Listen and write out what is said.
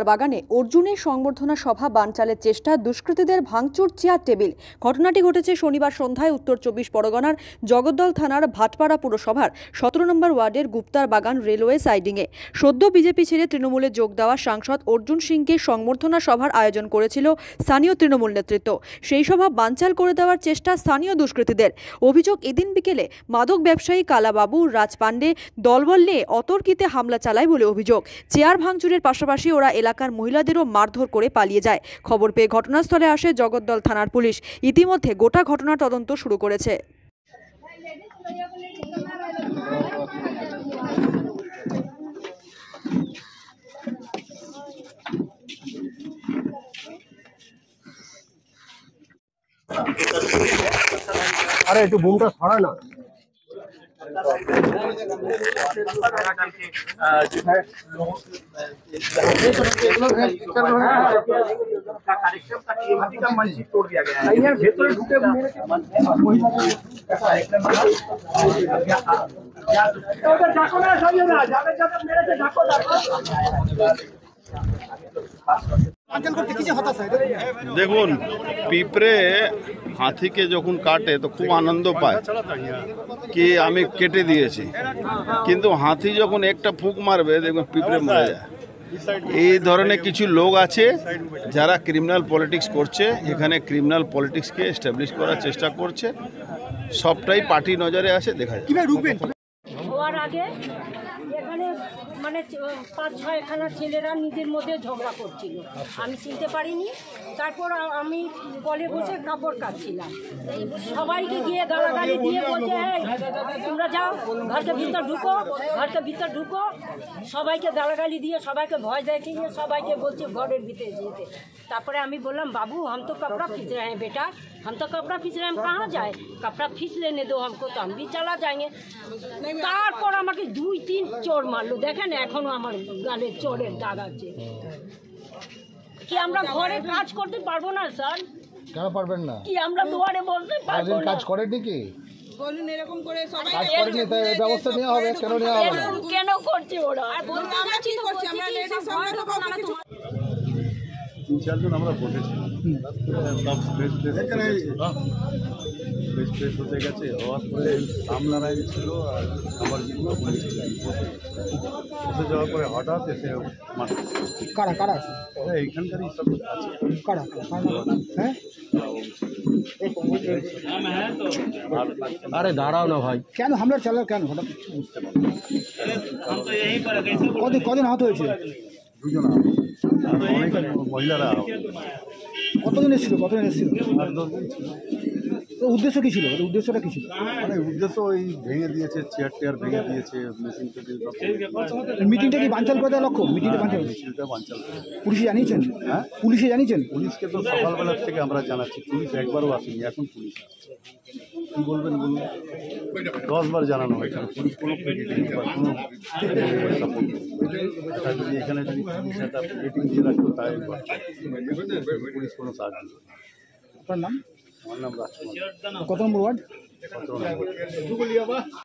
বাগানে অর্জুনের সংবর্ধনা সভা বানচালের চেষ্টা, দুষ্কৃতীদের ভাঙচুর, চেয়ার টেবিল। ঘটনাটি ঘটেছে শনিবার সন্ধ্যায় উত্তর 24 পরগনার জগদ্দল থানার ভাটপাড়া পুরসভার 17 নম্বর ওয়ার্ডের গুপ্তার বাগান রেলওয়ে সাইডিংয়ে। সদ্য বিজেপি ছেড়ে তৃণমূলে যোগ দেওয়া সাংসদ অর্জুন সিংকে সংবর্ধনা সভার আয়োজন করেছিল স্থানীয় তৃণমূল নেতৃত্ব। সেই সভা বানচাল করে দেওয়ার চেষ্টা স্থানীয় দুষ্কৃতীদের। অভিযোগ, এদিন বিকেলে মাদক ব্যবসায়ী কালাবাবু, রাজ পাণ্ডে দলবল নিয়ে অতর্কিতে হামলা চালায় বলে অভিযোগ। চেয়ার ভাঙচুরের পাশাপাশি ওরা এলাকার মহিলাদেরও মারধর করে পালিয়ে যায়। খবর পেয়ে ঘটনাস্থলে আসে জগদ্দল থানার পুলিশ। ইতিমধ্যে গোটা ঘটনা তদন্ত শুরু করেছে। আরে একটু বুমটা ছড়া না। দেখুন, পিঁপড়ে হাতিকে যখন কাটে তো খুব আনন্দ পায় কি আমি কেটে দিয়েছি, কিন্তু হাতি যখন একটা ফুঁক মারবে দেখবেন পিঁপড়ে মরে যায়। এই ধরনের কিছু লোক আছে যারা ক্রিমিনাল পলিটিক্স করছে, এখানে ক্রিমিনাল পলিটিক্সকে এস্টাবলিশ করার চেষ্টা করছে। সবটাই পার্টি নজরে আছে, দেখা যায়। হওয়ার আগে এখানে মানে 5-6খানা ছেলেরা নিজের মধ্যে ঝগড়া করছিল, আমি চিনতে পারিনি। তারপর আমি কলে বসে কাপড় কাচ্ছিলাম, সবাইকে গিয়ে গালাগালি দিয়ে বলছে, তোমরা যাও ঘরকে ভিতর ঢুকো, ঘরকে ভিতর ঢুকো। সবাইকে গালাগালি দিয়ে, সবাইকে ভয় দেখিয়ে সবাইকে বলছে ঘরের ভিতরে যেতে। তারপরে আমি বললাম, বাবু हम तो कपड़ा खींच रहे हैं बेटा, हम तो कपड़ा खींच रहे हैं, हम कहाँ जाए, कपड़ा खींच लेने दो हमको तो हम भी चला जाएंगे। তারপর আমাকে 2-3 চোর মারলো। দেখেন এখনো আমার গালে চোরের দাগ আছে। কি আমরা ঘরে কাজ করতে পারবো না স্যার? কেন পারবেন না? কি আমরা দুয়ারে বসতে পারবো না? কাজ করেন নাকি? বলুন এরকম করে সবাই কাজ করেনি, তাই ব্যবস্থা নেওয়া হবে। কেন নেওয়া হবে না? কেন করছে ওরা? আমরা কি করছি? আমরা লেডিস আমরা তো কথা কিছু 3-4 জন আমরা বসেছি, সব ফ্রেশ হতে গেছে। হওয়ার পরে সামলারাই ছিল আর আমার যেগুলো বসে যাওয়ার পরে হঠাৎ এসে কারা কারা আছে? এইখানকারই সব আছে। কারা? হ্যাঁ, আরে দাঁড়াও না ভাই, কেন হামলা চালাও? কেন হঠাৎ কিছু বুঝতে পারবো। কদিন আহত হয়েছে? 2 জন অনেক মহিলারা। কতদিন এসেছিল? 8-10 জন ছিল। উদ্দেশ্য কি ছিল? উদ্দেশ্যটা কি ছিল? মানে উদ্দেশ্য ওই ভেঙে দিয়েছে, চেয়ার ভেঙে দিয়েছে, মেশিন টেবিল। মিটিংটা কি বানচাল করে দেওয়ার লক্ষ্য? মিটিংটা বানচাল পুলিশে জানিয়েছেন? হ্যাঁ, পুলিশে জানিয়েছেন? পুলিশকে তো সকালবেলার থেকে আমরা জানাচ্ছি, পুলিশ একবারও আসেনি। এখন পুলিশ আসছে, কী বলবেন বলুন? 10 বার জানানো হয়, এখানে পুলিশ কোনো প্রেডিটিং বা কোনো সাপোর্ট নেই। যদি এখানে যদি পুলিশ একটা প্রেডিটিং দিয়ে রাখতো তাই পুলিশ কোনো সাহায্য নেই। আপনার নাম? আমার নাম রাজকুমার। কত নম্বর ওয়ার্ড? 17 নম্বর।